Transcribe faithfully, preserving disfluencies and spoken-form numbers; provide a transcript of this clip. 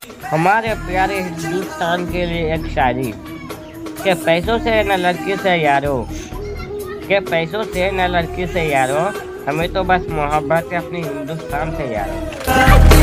हमारे प्यारे हिंदुस्तान के लिए एक शायरी के पैसों से न लड़की से यारो, के पैसों से न लड़की से यारो, हमें तो बस मोहब्बत है अपनी हिंदुस्तान से यारो।